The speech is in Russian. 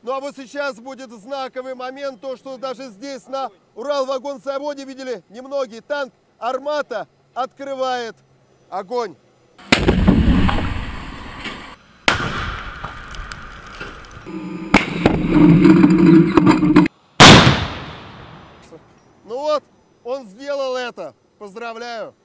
Ну а вот сейчас будет знаковый момент, то что даже здесь на Уралвагонзаводе видели немногие, танк «Армата» открывает огонь. Ну вот, он сделал это. Поздравляю.